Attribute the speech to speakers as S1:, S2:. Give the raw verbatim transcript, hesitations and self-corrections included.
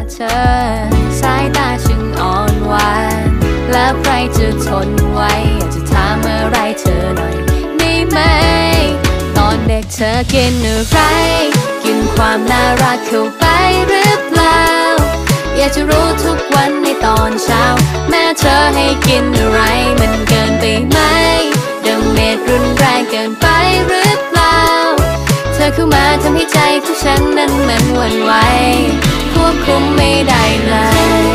S1: เธอสายตาช่างอ่อนหวานแล้วใครจะทนไหวอยากจะถามอะไรเธอหน่อยได้ไหมตอนเด็กเธอกินอะไรกินความน่ารักเข้าไปหรือเปล่าอยากจะรู้ทุกวันในตอนเช้าแม่เธอให้กินอะไรมันเกินไปไหมดังเม็ดรุนแรงเกินไปหรือเปล่าเธอเข้ามาทำให้ใจของฉันนั้นมันหวั่นไหวควบคุมไม่ได้เลย